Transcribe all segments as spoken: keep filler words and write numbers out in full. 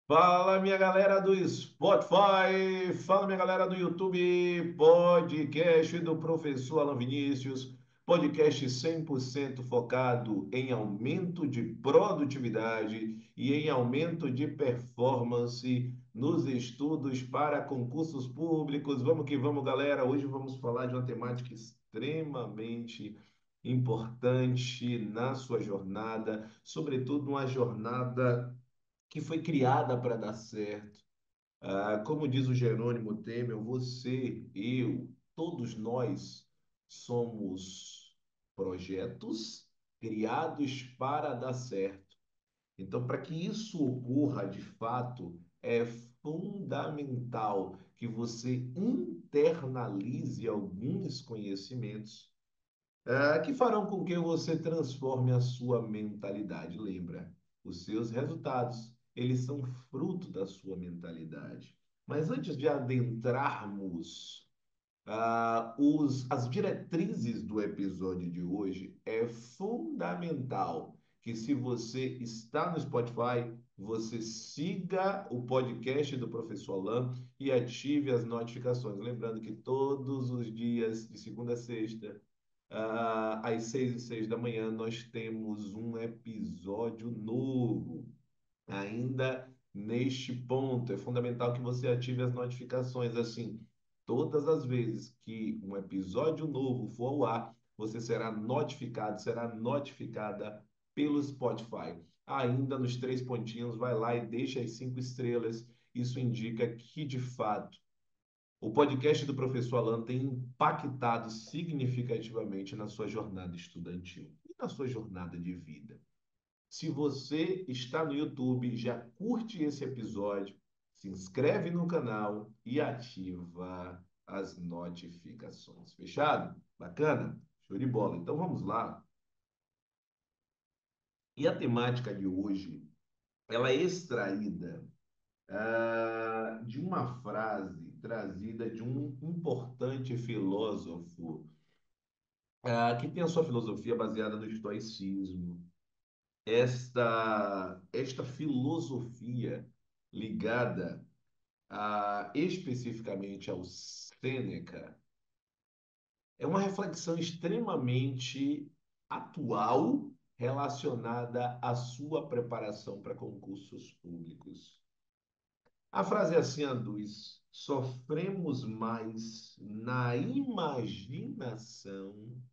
Fala, minha galera do Spotify, fala, minha galera do YouTube, podcast do professor Alan Vinícius, podcast cem por cento focado em aumento de produtividade e em aumento de performance nos estudos para concursos públicos. Vamos que vamos, galera. Hoje vamos falar de uma temática extremamente importante na sua jornada, sobretudo uma jornada que foi criada para dar certo. Ah, como diz o Jerônimo Temer, você, eu, todos nós somos projetos criados para dar certo. Então, para que isso ocorra de fato, é fundamental que você internalize alguns conhecimentos ah, que farão com que você transforme a sua mentalidade. Lembra, os seus resultados, eles são fruto da sua mentalidade. Mas antes de adentrarmos ah, os, as diretrizes do episódio de hoje, é fundamental que, se você está no Spotify, você siga o podcast do Professor Alan e ative as notificações. Lembrando que todos os dias, de segunda a sexta, ah, às seis e seis da manhã, nós temos um episódio novo. Ainda neste ponto, é fundamental que você ative as notificações. Assim, todas as vezes que um episódio novo for ao ar, você será notificado, será notificada pelo Spotify. Ainda nos três pontinhos, vai lá e deixa as cinco estrelas. Isso indica que, de fato, o podcast do professor Alan tem impactado significativamente na sua jornada estudantil e na sua jornada de vida. Se você está no YouTube, já curte esse episódio, se inscreve no canal e ativa as notificações. Fechado? Bacana? Show de bola. Então vamos lá. E a temática de hoje, ela é extraída ah, de uma frase trazida de um importante filósofo ah, que tem a sua filosofia baseada no estoicismo. Esta, esta filosofia ligada a, especificamente ao Sêneca é uma reflexão extremamente atual relacionada à sua preparação para concursos públicos. A frase é assim, Anduz: sofremos mais na imaginação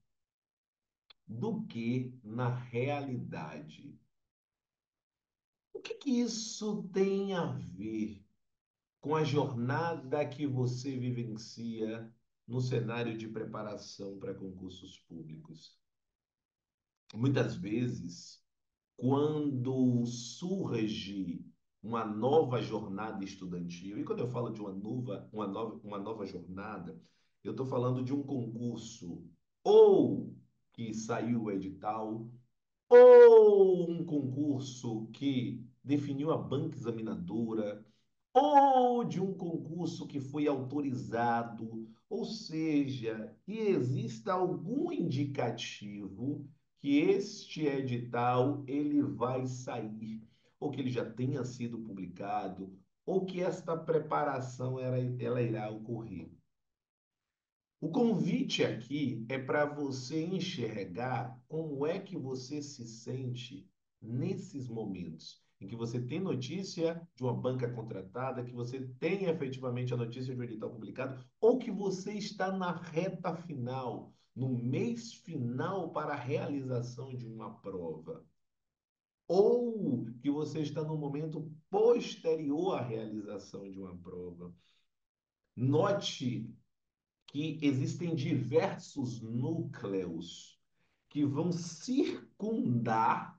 do que na realidade. O que que isso tem a ver com a jornada que você vivencia no cenário de preparação para concursos públicos? Muitas vezes, quando surge uma nova jornada estudantil, e quando eu falo de uma nova, uma nova, uma nova jornada, eu estou falando de um concurso ou que saiu o edital, ou um concurso que definiu a banca examinadora, ou de um concurso que foi autorizado, ou seja, que exista algum indicativo que este edital ele vai sair, ou que ele já tenha sido publicado, ou que esta preparação ela, ela irá ocorrer. O convite aqui é para você enxergar como é que você se sente nesses momentos em que você tem notícia de uma banca contratada, que você tem efetivamente a notícia de um edital publicado, ou que você está na reta final, no mês final para a realização de uma prova, ou que você está no momento posterior à realização de uma prova. Note que existem diversos núcleos que vão circundar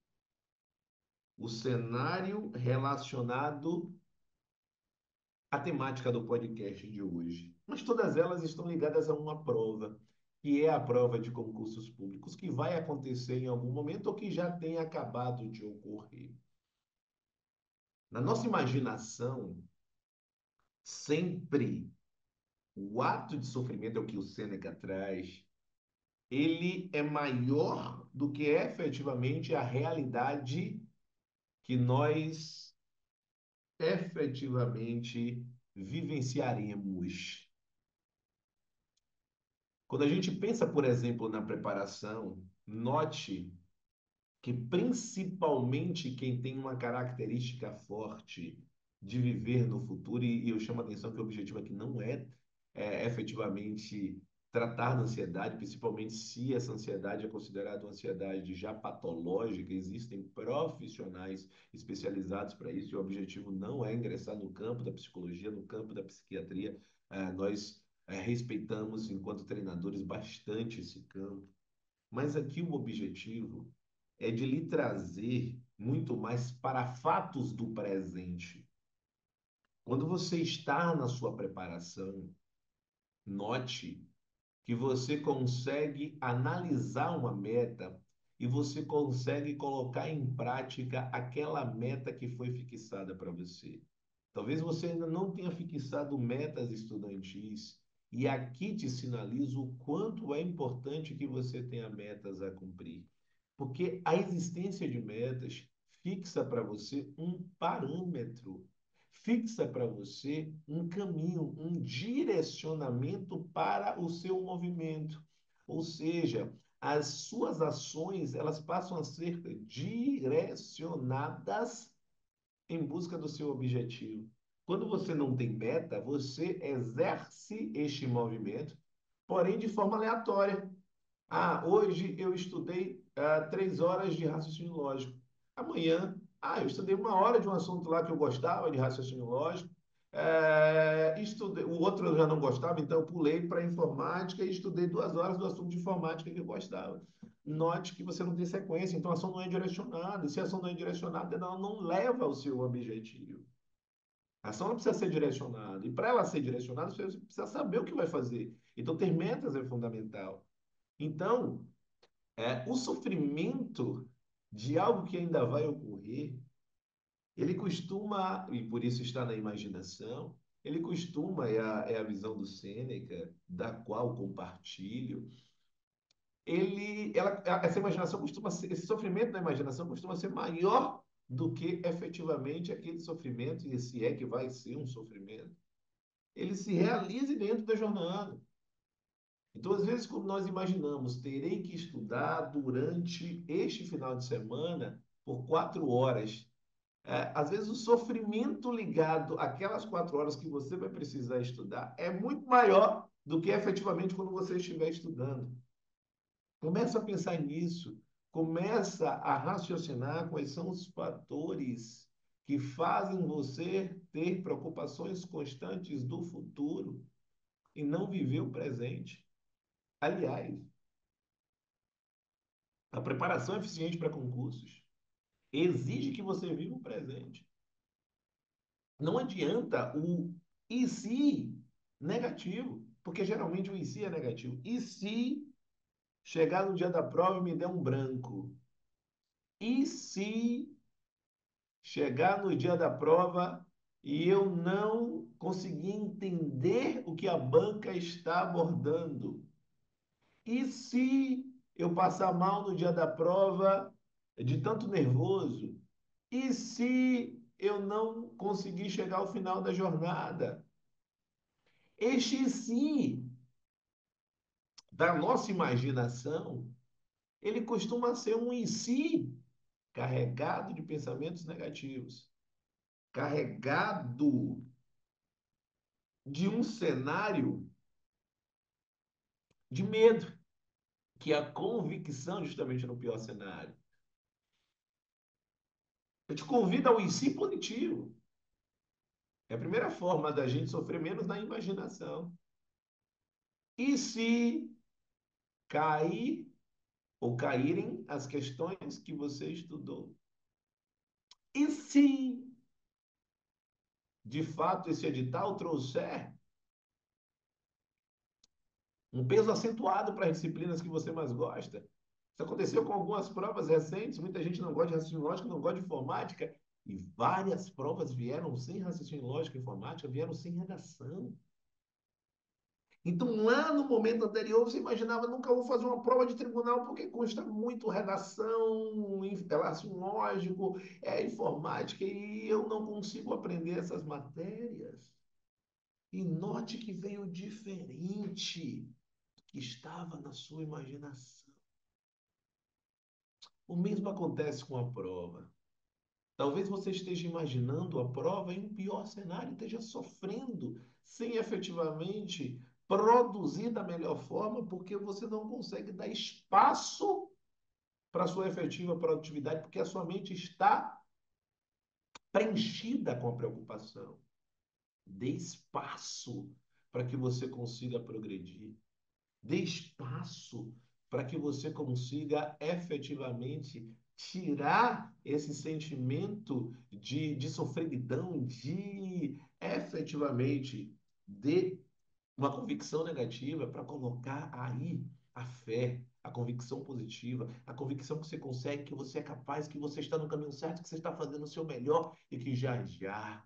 o cenário relacionado à temática do podcast de hoje. Mas todas elas estão ligadas a uma prova, que é a prova de concursos públicos, que vai acontecer em algum momento ou que já tem acabado de ocorrer. Na nossa imaginação, sempre o ato de sofrimento é o que o Sêneca traz, ele é maior do que efetivamente a realidade que nós efetivamente vivenciaremos. Quando a gente pensa, por exemplo, na preparação, note que principalmente quem tem uma característica forte de viver no futuro, e, e eu chamo a atenção que o objetivo aqui não é, é efetivamente tratar da ansiedade, principalmente se essa ansiedade é considerada uma ansiedade já patológica, existem profissionais especializados para isso, e o objetivo não é ingressar no campo da psicologia, no campo da psiquiatria. Eh, nós eh, respeitamos, enquanto treinadores, bastante esse campo, mas aqui o objetivo é de lhe trazer muito mais para fatos do presente. Quando você está na sua preparação, note que você consegue analisar uma meta e você consegue colocar em prática aquela meta que foi fixada para você. Talvez você ainda não tenha fixado metas estudantis, e aqui te sinalizo o quanto é importante que você tenha metas a cumprir. Porque a existência de metas fixa para você um parâmetro, fixa para você um caminho, um direcionamento para o seu movimento. Ou seja, as suas ações, elas passam a ser direcionadas em busca do seu objetivo. Quando você não tem meta, você exerce este movimento, porém de forma aleatória. Ah, hoje eu estudei ah, três horas de raciocínio lógico. Amanhã, ah, eu estudei uma hora de um assunto lá que eu gostava de raciocínio lógico. É, estudei, o outro eu já não gostava, então eu pulei para informática e estudei duas horas do assunto de informática que eu gostava. Note que você não tem sequência, então a ação não é direcionada. E se a ação não é direcionada, ela não leva ao seu objetivo. A ação não precisa ser direcionada. E para ela ser direcionada, você precisa saber o que vai fazer. Então, ter metas é fundamental. Então, é, o sofrimento de algo que ainda vai ocorrer, ele costuma, e por isso está na imaginação, ele costuma, é a, é a visão do Sêneca, da qual compartilho, ele, ela, essa imaginação costuma ser, esse sofrimento da imaginação costuma ser maior do que efetivamente aquele sofrimento, e se é que vai ser um sofrimento, ele se realize dentro da jornada. Então, às vezes, quando nós imaginamos, terei que estudar durante este final de semana por quatro horas, é, às vezes o sofrimento ligado àquelas quatro horas que você vai precisar estudar é muito maior do que efetivamente quando você estiver estudando. Começa a pensar nisso, começa a raciocinar quais são os fatores que fazem você ter preocupações constantes do futuro e não viver o presente. Aliás, a preparação eficiente para concursos exige que você viva o presente. Não adianta o e se negativo, porque geralmente o e se é negativo. E se chegar no dia da prova e me der um branco? E se chegar no dia da prova e eu não conseguir entender o que a banca está abordando? E se eu passar mal no dia da prova de tanto nervoso? E se eu não conseguir chegar ao final da jornada? Este si da nossa imaginação, ele costuma ser um em si carregado de pensamentos negativos, carregado de um cenário de medo, que é a convicção justamente no pior cenário. Eu te convido ao em si positivo. É a primeira forma da gente sofrer menos na imaginação. E se cair ou caírem as questões que você estudou? E se, de fato, esse edital trouxer um peso acentuado para as disciplinas que você mais gosta? Isso aconteceu com algumas provas recentes. Muita gente não gosta de raciocínio lógico, não gosta de informática. E várias provas vieram sem raciocínio lógico e informática, vieram sem redação. Então, lá no momento anterior, você imaginava, nunca vou fazer uma prova de tribunal porque custa muito redação, relação lógico, é informática, e eu não consigo aprender essas matérias. E note que veio diferente do que estava na sua imaginação. O mesmo acontece com a prova. Talvez você esteja imaginando a prova em um pior cenário, esteja sofrendo, sem efetivamente produzir da melhor forma, porque você não consegue dar espaço para a sua efetiva produtividade, porque a sua mente está preenchida com a preocupação. Dê espaço para que você consiga progredir. Dê espaço para que você consiga efetivamente tirar esse sentimento de, de sofreguidão, de efetivamente de uma convicção negativa para colocar aí a fé, a convicção positiva, a convicção que você consegue, que você é capaz, que você está no caminho certo, que você está fazendo o seu melhor e que já já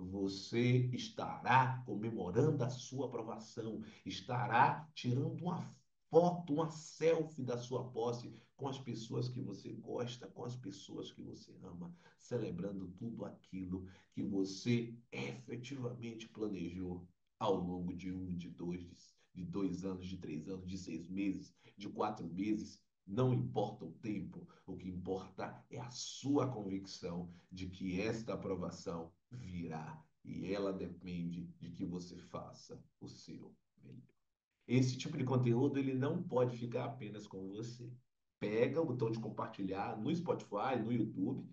você estará comemorando a sua aprovação, estará tirando uma foto, uma selfie da sua posse com as pessoas que você gosta, com as pessoas que você ama, celebrando tudo aquilo que você efetivamente planejou ao longo de um, de dois, de, de dois anos, de três anos, de seis meses, de quatro meses. Não importa o tempo, o que importa é a sua convicção de que esta aprovação virá e ela depende de que você faça o seu melhor. Esse tipo de conteúdo ele não pode ficar apenas com você. Pega o botão de compartilhar no Spotify, no YouTube,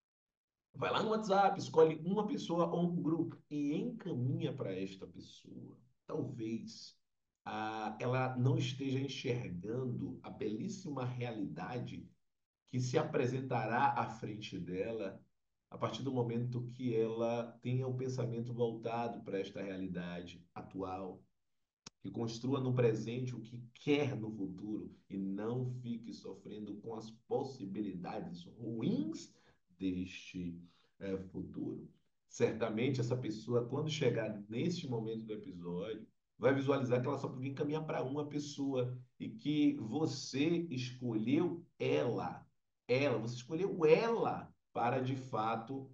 vai lá no WhatsApp, escolhe uma pessoa ou um grupo e encaminha para esta pessoa. Talvez ah, ela não esteja enxergando a belíssima realidade que se apresentará à frente dela a partir do momento que ela tenha o pensamento voltado para esta realidade atual, que construa no presente o que quer no futuro e não fique sofrendo com as possibilidades ruins deste eh, futuro. Certamente, essa pessoa, quando chegar neste momento do episódio, vai visualizar que ela só podia encaminhar para uma pessoa e que você escolheu ela, ela, você escolheu ela para de fato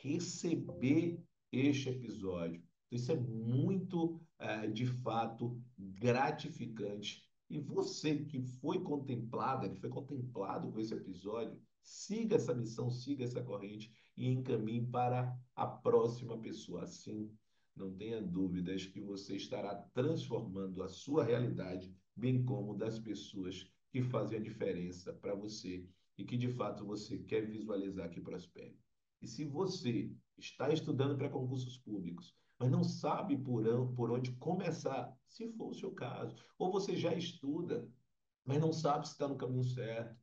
receber este episódio. Então, isso é muito é, de fato gratificante. E você que foi contemplada, que foi contemplado com esse episódio, siga essa missão, siga essa corrente e encaminhe para a próxima pessoa. Assim, não tenha dúvidas que você estará transformando a sua realidade, bem como das pessoas que fazem a diferença para você e que de fato você quer visualizar que prospere. E se você está estudando para concursos públicos, mas não sabe por, por onde começar, se for o seu caso. Ou você já estuda, mas não sabe se está no caminho certo.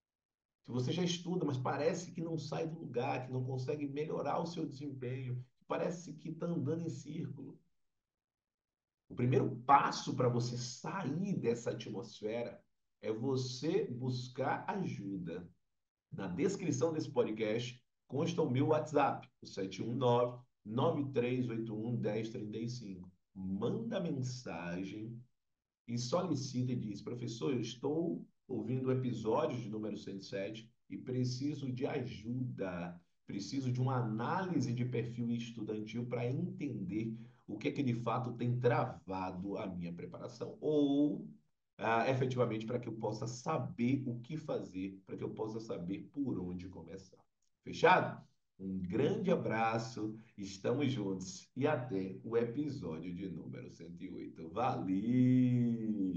Se você já estuda, mas parece que não sai do lugar, que não consegue melhorar o seu desempenho, parece que está andando em círculo. O primeiro passo para você sair dessa atmosfera é você buscar ajuda. Na descrição desse podcast consta o meu WhatsApp, o sete um nove, nove três oito um, um zero três cinco. Manda mensagem e solicita e diz: professor, eu estou ouvindo o episódio de número cento e sete e preciso de ajuda. Preciso de uma análise de perfil estudantil para entender o que é que de fato tem travado a minha preparação. Ou ah, efetivamente para que eu possa saber o que fazer, para que eu possa saber por onde começar. Fechado? Um grande abraço, estamos juntos e até o episódio de número cento e oito. Valeu!